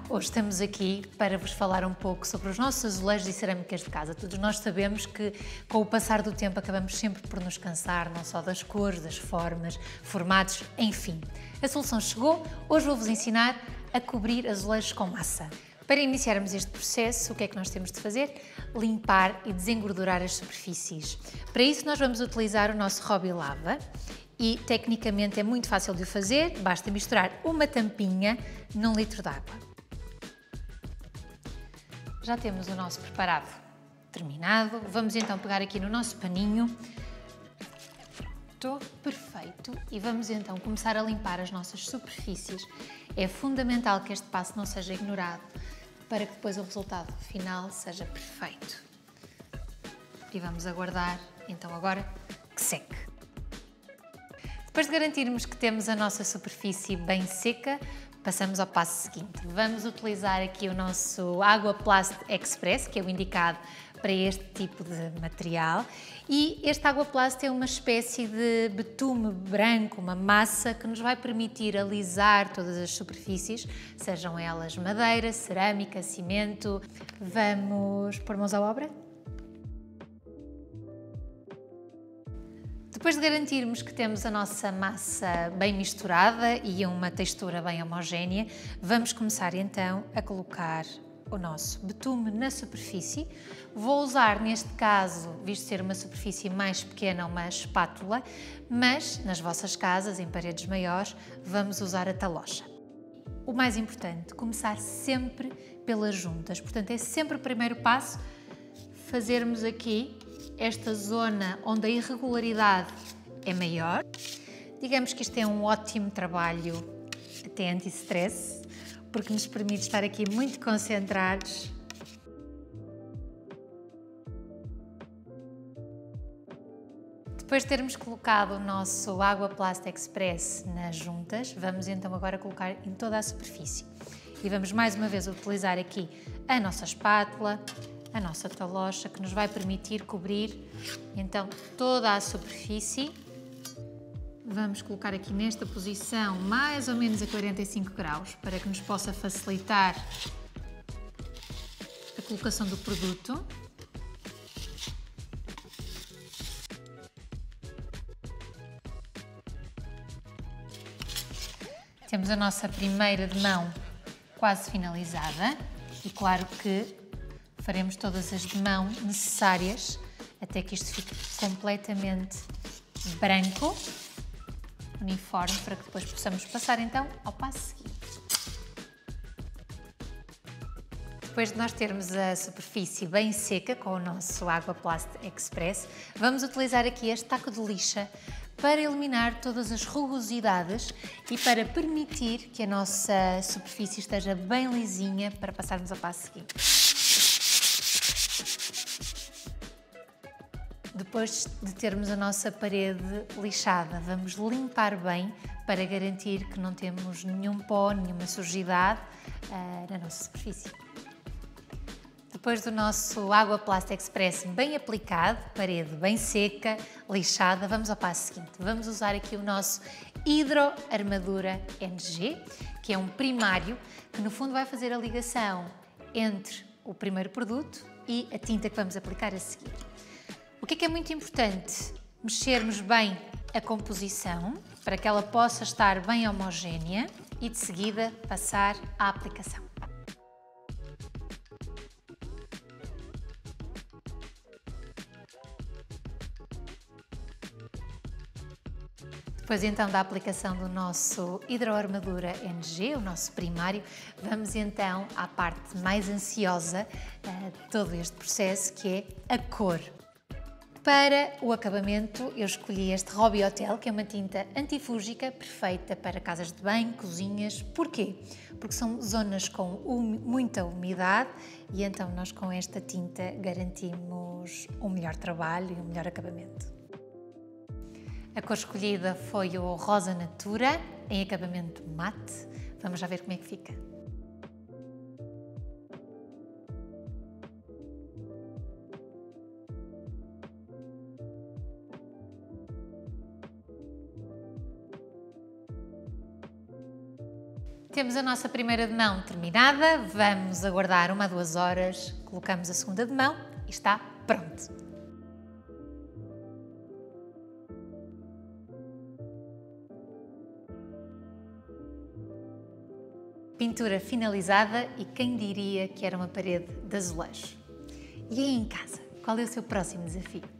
Hoje estamos aqui para vos falar um pouco sobre os nossos azulejos e cerâmicas de casa. Todos nós sabemos que com o passar do tempo acabamos sempre por nos cansar, não só das cores, das formas, formatos, enfim. A solução chegou, hoje vou-vos ensinar a cobrir azulejos com massa. Para iniciarmos este processo, o que é que nós temos de fazer? Limpar e desengordurar as superfícies. Para isso nós vamos utilizar o nosso Hobby Lava e tecnicamente é muito fácil de o fazer, basta misturar uma tampinha num litro de água. Já temos o nosso preparado terminado, vamos então pegar aqui no nosso paninho. Perfeito. E vamos então começar a limpar as nossas superfícies. É fundamental que este passo não seja ignorado para que depois o resultado final seja perfeito. E vamos aguardar então agora que seque. Depois de garantirmos que temos a nossa superfície bem seca, passamos ao passo seguinte. Vamos utilizar aqui o nosso Aquaplast Express, que é o indicado para este tipo de material. E este Aquaplast é uma espécie de betume branco, uma massa que nos vai permitir alisar todas as superfícies, sejam elas madeira, cerâmica, cimento. Vamos pôr mãos à obra? Depois de garantirmos que temos a nossa massa bem misturada e uma textura bem homogénea, vamos começar então a colocar o nosso betume na superfície. Vou usar neste caso, visto ser uma superfície mais pequena, uma espátula, mas nas vossas casas, em paredes maiores, vamos usar a talocha. O mais importante, começar sempre pelas juntas, portanto é sempre o primeiro passo, fazermos aqui esta zona onde a irregularidade é maior. Digamos que isto é um ótimo trabalho até anti-stress, porque nos permite estar aqui muito concentrados. Depois de termos colocado o nosso Aquaplast Express nas juntas, vamos então agora colocar em toda a superfície. E vamos mais uma vez utilizar aqui a nossa espátula, a nossa talocha, que nos vai permitir cobrir então toda a superfície. Vamos colocar aqui nesta posição mais ou menos a 45 graus para que nos possa facilitar a colocação do produto. Temos a nossa primeira de mão quase finalizada e claro que faremos todas as de mão necessárias até que isto fique completamente branco, uniforme, para que depois possamos passar então ao passo seguinte. Depois de nós termos a superfície bem seca com o nosso Aquaplast Express, vamos utilizar aqui este taco de lixa para eliminar todas as rugosidades e para permitir que a nossa superfície esteja bem lisinha para passarmos ao passo seguinte. Depois de termos a nossa parede lixada, vamos limpar bem para garantir que não temos nenhum pó, nenhuma sujidade na nossa superfície. Depois do nosso Aquaplast Express bem aplicado, parede bem seca, lixada, vamos ao passo seguinte. Vamos usar aqui o nosso Hidro Armadura NG, que é um primário que no fundo vai fazer a ligação entre o primeiro produto e a tinta que vamos aplicar a seguir. O que é muito importante? Mexermos bem a composição para que ela possa estar bem homogénea e de seguida passar à aplicação. Depois então da aplicação do nosso Hidro Armadura NG, o nosso primário, vamos então à parte mais ansiosa de todo este processo, que é a cor. Para o acabamento, eu escolhi este Hobby Hotel, que é uma tinta antifúngica perfeita para casas de banho, cozinhas. Porquê? Porque são zonas com muita umidade e então nós com esta tinta garantimos um melhor trabalho e um melhor acabamento. A cor escolhida foi o Rosa Natura, em acabamento mate. Vamos já ver como é que fica. Temos a nossa primeira de mão terminada, vamos aguardar 1 a 2 horas, colocamos a segunda de mão e está pronto. Pintura finalizada e quem diria que era uma parede de azulejo? E aí em casa, qual é o seu próximo desafio?